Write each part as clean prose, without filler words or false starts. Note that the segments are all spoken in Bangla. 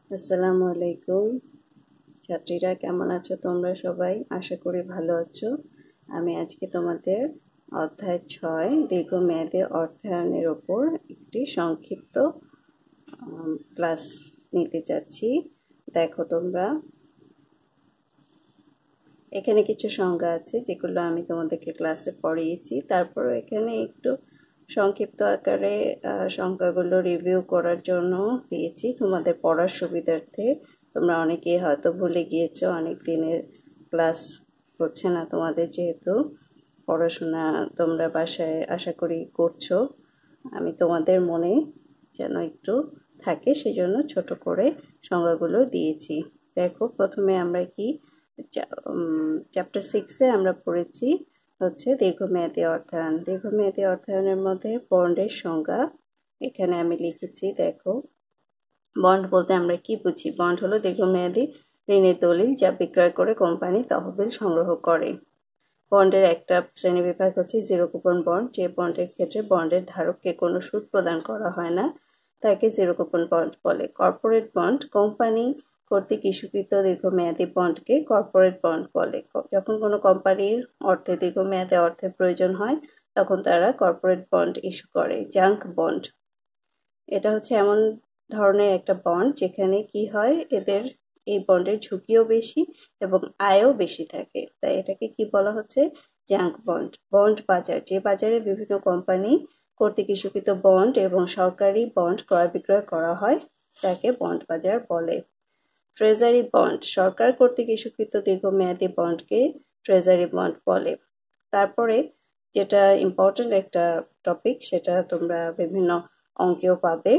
আসসালামু আলাইকুম ছাত্রীরা, কেমন আছো তোমরা সবাই? আশা করি ভালো আছো। আমি আজকে তোমাদের অধ্যায় 6 দীর্ঘমেয়াদী অর্থায়নের ওপর একটি সংক্ষিপ্ত ক্লাস নিতে চাচ্ছি। দেখো তোমরা, এখানে কিছু সংজ্ঞা আছে যেগুলো আমি তোমাদেরকে ক্লাসে পড়িয়েছি। তারপর এখানে একটু সংক্ষিপ্ত আকারে সংজ্ঞাগুলো রিভিউ করার জন্য দিয়েছি তোমাদের পড়ার সুবিধার্থে। তোমরা অনেকেই হয়তো ভুলে গিয়েছো, অনেক দিনের ক্লাস হচ্ছে না তোমাদের, যেহেতু পড়াশোনা তোমরা বাসায় আশা করি করছো। আমি তোমাদের মনে যেন একটু থাকে সেজন্য ছোট করে সংজ্ঞাগুলো দিয়েছি। দেখো, প্রথমে আমরা কি চ্যাপ্টার 6-এ আমরা পড়েছি হচ্ছে দীর্ঘমেয়াদী অর্থায়ন। দীর্ঘমেয়াদী অর্থায়নের মধ্যে বন্ডের সংজ্ঞা এখানে আমি লিখেছি। দেখো, বন্ড বলতে আমরা কি বুঝি? বন্ড হলো দীর্ঘমেয়াদী ঋণের দলিল যা বিক্রয় করে কোম্পানি তহবিল সংগ্রহ করে। বন্ডের একটা শ্রেণীবিভাগ হচ্ছে জিরো কুপন বন্ড। যে বন্ডের ক্ষেত্রে বন্ডের ধারককে কোনো সুদ প্রদান করা হয় না তাকে জিরো কুপন বন্ড বলে। কর্পোরেট বন্ড, কোম্পানি কর্তৃক ইস্যুকৃত দীর্ঘমেয়াদী বন্ডকে কর্পোরেট বন্ড বলে। যখন কোনো কোম্পানির দীর্ঘমেয়াদী অর্থের প্রয়োজন হয় তখন তারা কর্পোরেট বন্ড ইস্যু করে। জাঙ্ক বন্ড, এটা হচ্ছে এমন ধরনের একটা বন্ড যেখানে কি হয়, এই বন্ডের ঝুঁকিও বেশি এবং আয়ও বেশি থাকে, তাই এটাকে কি বলা হচ্ছে? Junk bond. বন্ড বাজার, যে বাজারে বিভিন্ন কোম্পানি কর্তৃক ইস্যুকৃত বন্ড এবং সরকারি বন্ড ক্রয় বিক্রয় করা হয় তাকে বন্ড বাজার বলে। ট্রেজারি বন্ড, সরকার কর্তৃক ইস্যুকৃত দীর্ঘমেয়াদী বন্ডকে ট্রেজারি বন্ড বলে। তারপরে যেটা ইম্পর্টেন্ট একটা টপিক, সেটা তোমরা বিভিন্ন অঙ্কেও পাবে,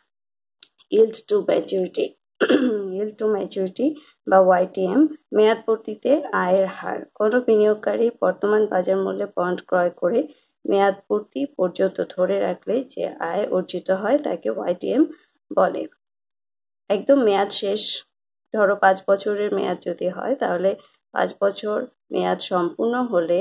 yield to maturity yield to maturity বা YTM, মেয়াদপূর্তিতে আয়ের হার। কোনো বিনিয়োগকারী বর্তমান বাজার মূল্যে বন্ড ক্রয় করে মেয়াদপূর্তি পর্যন্ত ধরে রাখলে যে আয় অর্জিত হয় তাকে YTM বলে। একদম মেয়াদ শেষ, ধরো 5 বছরের মেয়াদ যদি হয়, তাহলে 5 বছর মেয়াদ সম্পূর্ণ হলে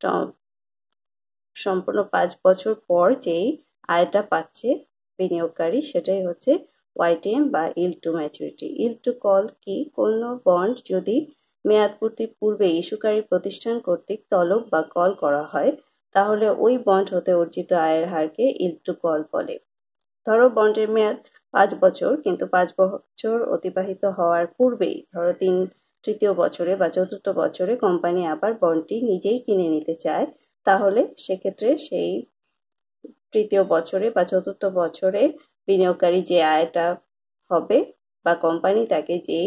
সম্পূর্ণ 5 বছর পর যেই আয়টা পাচ্ছে বিনিয়োগকারী, সেটাই হচ্ছে YTM বা yield to maturity। yield to call কি? কোনো বন্ড যদি মেয়াদপূর্তির পূর্বে ইস্যুকারী প্রতিষ্ঠান কর্তৃক তলব বা কল করা হয় তাহলে ওই বন্ড হতে অর্জিত আয়ের হারকে yield to call বলে। ধরো বন্ডের মেয়াদ 5 বছর, কিন্তু 5 বছর অতিবাহিত হওয়ার পূর্বেই, ধরো তৃতীয় বছরে বা চতুর্থ বছরে কোম্পানি আবার বন্ডটি নিজেই কিনে নিতে চায়, তাহলে সেক্ষেত্রে সেই তৃতীয় বছরে বা চতুর্থ বছরে বিনিয়োগকারী যে আয়টা হবে বা কোম্পানি তাকে যেই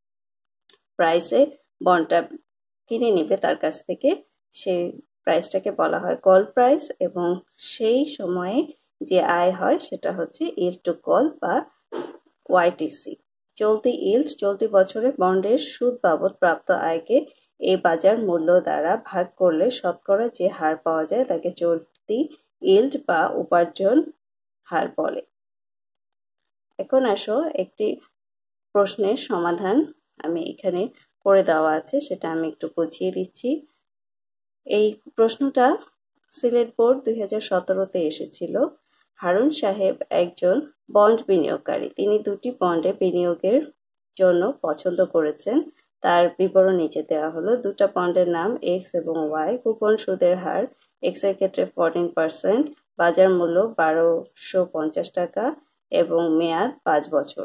প্রাইসে বন্ডটা কিনে নেবে তার কাছ থেকে, সেই প্রাইসটাকে বলা হয় কল প্রাইস, এবং সেই সময়ে যে আয় হয় সেটা হচ্ছে yield to call বা YTC। চলতি yield, চলতি বছরে বন্ডের সুদ বাবদ প্রাপ্ত আয়কে এই বাজার মূল্য দ্বারা ভাগ করলে শতকরা যে হার পাওয়া যায় তাকে চলতি yield বা উপার্জন হার বলে। এখন আসো, একটি প্রশ্নের সমাধান আমি এখানে করে দেওয়া আছে, সেটা আমি একটু বুঝিয়ে দিচ্ছি। এই প্রশ্নটা সিলেট বোর্ড 2017-তে এসেছিল। হারুন সাহেব একজন বন্ড বিনিয়োগকারী। তিনি দুটি বন্ডে বিনিয়োগের জন্য পছন্দ করেছেন। তার বিবরণ নিচে দেওয়া হলো। দুটা বন্ডের নাম X এবং Y। কুপন সুদের হার X এর ক্ষেত্রে 14%, বাজার মূল্য 1250 টাকা এবং মেয়াদ 5 বছর।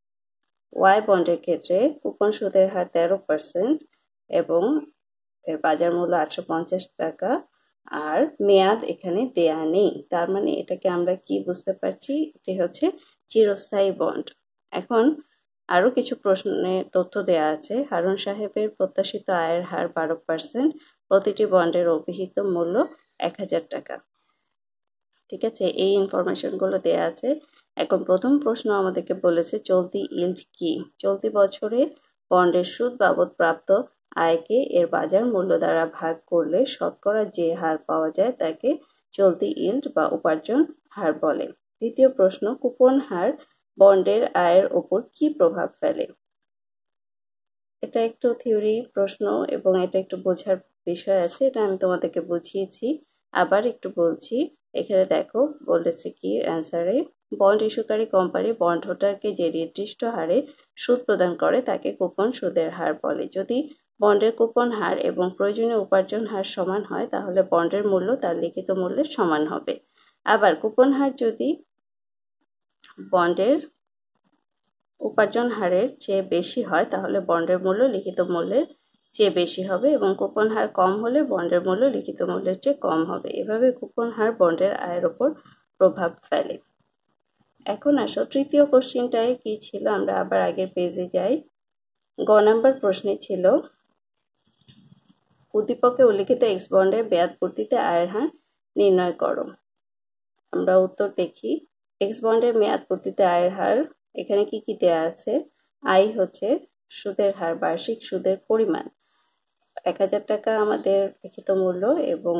Y বন্ডের ক্ষেত্রে কুপন সুদের হার 13% এবং এর বাজার মূল্য 850 টাকা, আর মেয়াদ এখানে দেয়া নেই। তার মানে এটাকে আমরা কি বুঝতে পারছি? এটি হচ্ছে চিরস্থায়ী বন্ড। এখন আরো কিছু প্রশ্নের তথ্য দেয়া আছে। হারুন সাহেবের প্রত্যাশিত আয়ের হার 12%, প্রতিটি বন্ডের অভিহিত মূল্য 1000 টাকা। ঠিক আছে, এই ইনফরমেশনগুলো দেয়া আছে। এখন প্রথম প্রশ্ন আমাদেরকে বলেছে চলতি yield কি? চলতি বছরে বন্ডের সুদ বাবদ প্রাপ্ত আয়কে এর বাজার মূল্য দ্বারা ভাগ করলে শতকরা যে হার পাওয়া যায় তাকে চলতি yield বা উপার্জন হার বলে। দ্বিতীয় প্রশ্ন, কুপন হার বন্ডের আয়ের ওপর কি প্রভাব ফেলে? এটা একটু থিওরি প্রশ্ন এবং এটা একটু বোঝার বিষয় আছে, এটা আমি তোমাদেরকে বুঝিয়েছি, আবার একটু বলছি। এখানে দেখো বলেছে কি অ্যান্সারে, বন্ড ইস্যুকারী কোম্পানি বন্ড হোল্ডারকে যে নির্দিষ্ট হারে সুদ প্রদান করে তাকে কুপন সুদের হার বলে। যদি বন্ডের কুপন হার এবং প্রয়োজনীয় উপার্জন হার সমান হয় তাহলে বন্ডের মূল্য তার লিখিত মূল্যের সমান হবে। আবার কুপন হার যদি বন্ডের উপার্জন হারের চেয়ে বেশি হয় তাহলে বন্ডের মূল্য লিখিত মূল্যের চেয়ে বেশি হবে এবং কুপন হার কম হলে বন্ডের মূল্য লিখিত মূল্যের চেয়ে কম হবে। এভাবে কুপন হার বন্ডের আয়ের উপর প্রভাব ফেলে। এখন আসো তৃতীয় কোশ্চেনটায় কি ছিল, আমরা আবার আগের পেজে যাই। গ নাম্বার প্রশ্নে ছিল উদ্দীপকে উল্লিখিত এক্স বন্ডের মেয়াদ পূর্তিতে আয়ের হার নির্ণয় করো। আমরা উত্তর দেখি। এক্স বন্ডের মেয়াদ পূর্তিতে আয়ের হার এখানে কি কি দেয়া আছে। আই হচ্ছে সুদের হার, বার্ষিক সুদের পরিমাণ। 1000 টাকা আমাদের লিখিত মূল্য এবং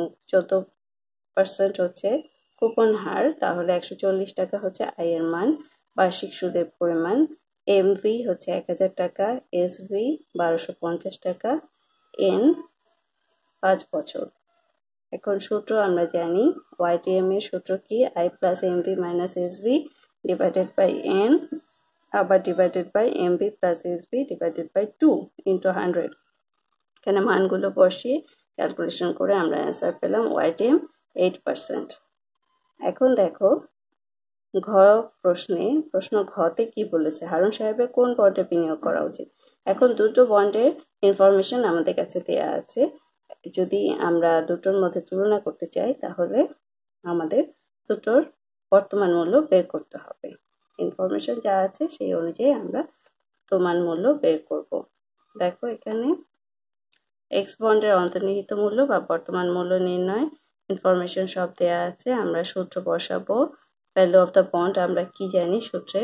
14% হচ্ছে কুপন হার, তাহলে 140 টাকা হচ্ছে আই এর মান, বার্ষিক সুদের পরিমাণ। এমভি হচ্ছে 1000 টাকা, এসভি 1250 টাকা, এন 5 বছর। এখন সূত্র আমরা জানি, ওয়াইটিএম এর সূত্র কি, I plus MV minus SV divided by N, আবার divided by MV plus SV divided by 2 into 100। এখানে মানগুলো বসিয়ে ক্যালকুলেশন করে আমরা অ্যান্সার পেলাম ওয়াইটিএম 8%। এখন দেখো ঘ প্রশ্নে, প্রশ্ন ঘতে কি বলেছে, হারুন সাহেবের কোন বন্ডে বিনিয়োগ করা উচিত। এখন দুটো বন্ডের ইনফরমেশন আমাদের কাছে দেয়া আছে। যদি আমরা দুটোর মধ্যে তুলনা করতে চাই তাহলে আমাদের দুটোর বর্তমান মূল্য বের করতে হবে। ইনফরমেশন যা আছে সেই অনুযায়ী আমরা বর্তমান মূল্য বের করব। দেখো এখানে এক্স বন্ডের অন্তর্নিহিত মূল্য বা বর্তমান মূল্য নির্ণয় ইনফরমেশন সব দেয়া আছে। আমরা সূত্র বসাবো। ভ্যালু অফ দ্য বন্ড আমরা কি জানি সূত্রে,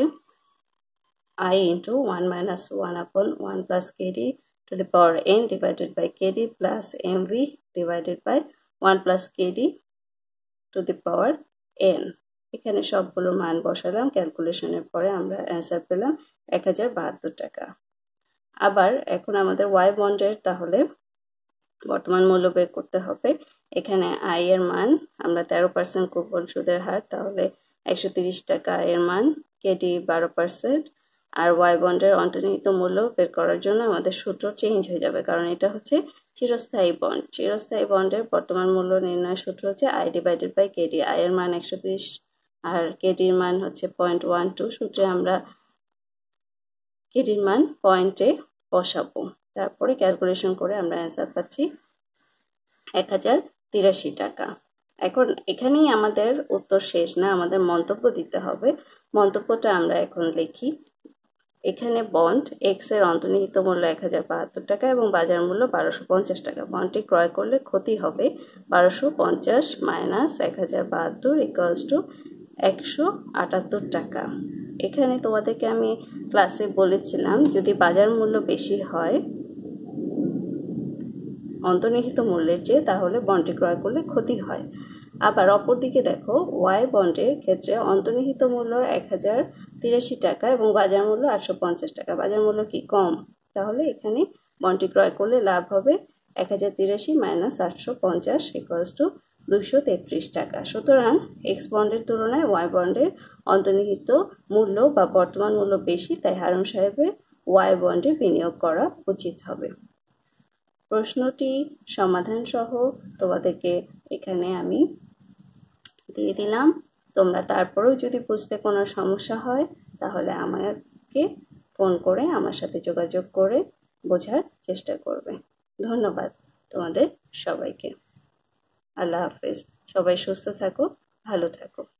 I into 1 minus 1 upon 1 plus kd to the power n divided by kd plus mv divided by 1 plus kd to the power n। এখানে সবগুলো মান বসালাম, ক্যালকুলেশনের পরে আমরা অ্যান্সার পেলাম 1072 টাকা। আবার এখন আমাদের ওয়াই বন্ডের তাহলে বর্তমান মূল্য বের করতে হবে। এখানে আই এর মান আমরা 13% কুপন সুদের হার, তাহলে 130 টাকা আই এর মান, কেডি 12%। আর ওয়াই বন্ডের অন্তর্নিহিত মূল্য বের করার জন্য আমাদের সূত্র চেঞ্জ হয়ে যাবে, কারণ এটা হচ্ছে চিরস্থায়ী বন্ড। চিরস্থায়ী বন্ডের বর্তমান মূল্য নির্ণয়ের সূত্র হচ্ছে I divided by KD. I এর মান 130 আর কেডির মান হচ্ছে 0.12। সূত্রে আমরা কেডির মান পয়েন্টে বসাবো, তারপরে ক্যালকুলেশন করে আমরা অ্যান্সার পাচ্ছি 1083 টাকা। এখন এখানেই আমাদের উত্তর শেষ না, আমাদের মন্তব্য দিতে হবে। মন্তব্যটা আমরা এখন লিখি। এখানে বন্ড এক্স এর অন্তর্নিহিত মূল্য 1072 টাকা এবং বাজার মূল্য 1250 টাকা। বন্ডটি ক্রয় করলে ক্ষতি হবে 1250 মাইনাস 1072 ইকুয়ালস টু 178 টাকা। এখানে তোমাদেরকে আমি ক্লাসে বলেছিলাম যদি বাজার মূল্য বেশি হয় অন্তর্নিহিত মূল্যের চেয়ে তাহলে বন্ডটি ক্রয় করলে ক্ষতি হয়। আবার অপরদিকে দেখো ওয়াই বন্ডের ক্ষেত্রে অন্তর্নিহিত মূল্য 1083 টাকা এবং বাজার মূল্য 850 টাকা। বাজার মূল্য কি কম, তাহলে এখানে বন্ডটি ক্রয় করলে লাভ হবে 1083 মাইনাস 850 ইকুয়ালস টু 233 টাকা। সুতরাং এক্স বন্ডের তুলনায় ওয়াই বন্ডের অন্তর্নিহিত মূল্য বা বর্তমান মূল্য বেশি, তাই হারুন সাহেবের ওয়াই বন্ডে বিনিয়োগ করা উচিত হবে। প্রশ্নটি সমাধান সহ তোমাদেরকে এখানে আমি দিয়ে দিলাম। তোমরা তারপরেও যদি বুঝতে কোনো সমস্যা হয় তাহলে আমাকে ফোন করে আমার সাথে যোগাযোগ করে বোঝার চেষ্টা করবে। ধন্যবাদ তোমাদের সবাইকে। আল্লাহ হাফেজ। সবাই সুস্থ থাকো, ভালো থাকো।